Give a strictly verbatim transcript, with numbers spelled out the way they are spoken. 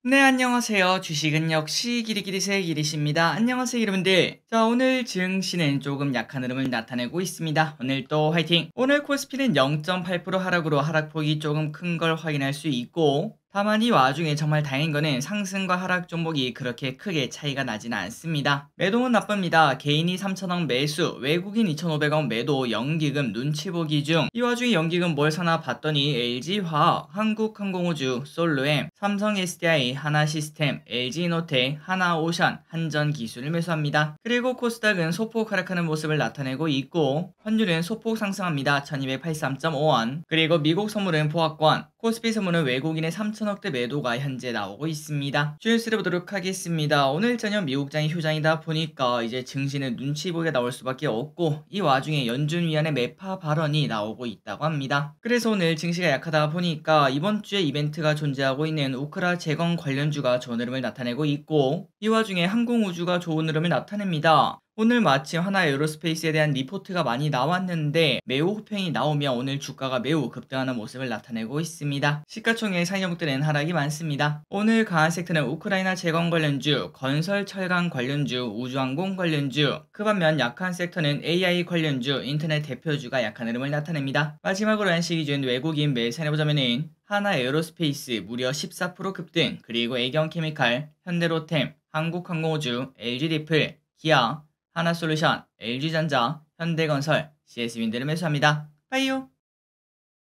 네, 안녕하세요. 주식은 역시 기리기리새 기리씨입니다. 안녕하세요, 여러분들. 자, 오늘 증시는 조금 약한 흐름을 나타내고 있습니다. 오늘 또 화이팅! 오늘 코스피는 영 점 팔 퍼센트 하락으로 하락폭이 조금 큰 걸 확인할 수 있고, 다만 이 와중에 정말 다행인 거는 상승과 하락 종목이 그렇게 크게 차이가 나지는 않습니다. 매도는 나쁩니다. 개인이 삼천억 매수, 외국인 이천오백억 매도, 연기금 눈치 보기 중. 이 와중에 연기금 뭘 사나 봤더니 엘지화학, 한국항공우주, 솔로엠, 삼성에스디아이, 하나시스템, 엘지노텍, 하나오션, 한전기술을 매수합니다. 그리고 코스닥은 소폭 하락하는 모습을 나타내고 있고, 환율은 소폭 상승합니다. 천이백팔십삼 점 오 원. 그리고 미국 선물은 보합권, 코스피 선물은 외국인의 삼천억대 매도가 현재 나오고 있습니다. 주유수를 보도록 하겠습니다. 오늘 저녁 미국장이 휴장이다 보니까 이제 증시는 눈치 보게 나올 수밖에 없고, 이 와중에 연준 위원회 매파 발언이 나오고 있다고 합니다. 그래서 오늘 증시가 약하다 보니까 이번 주에 이벤트가 존재하고 있는 우크라 재건 관련주가 좋은 흐름을 나타내고 있고, 이 와중에 항공우주가 좋은 흐름을 나타냅니다. 오늘 마침 하나 에어로스페이스에 대한 리포트가 많이 나왔는데 매우 호평이 나오며 오늘 주가가 매우 급등하는 모습을 나타내고 있습니다. 시가총액 상위 종목들은 하락이 많습니다. 오늘 강한 섹터는 우크라이나 재건 관련주, 건설 철강 관련주, 우주항공 관련주. 그 반면 약한 섹터는 에이아이 관련주, 인터넷 대표주가 약한 흐름을 나타냅니다. 마지막으로 한시 기준 외국인 매수해 보자면은 하나 에어로스페이스 무려 십사 퍼센트 급등, 그리고 애경케미칼, 현대로템, 한국항공우주, 엘지리플, 기아, 하나솔루션, 엘지전자, 현대건설, 씨에스윈드를 매수합니다. 빠이요.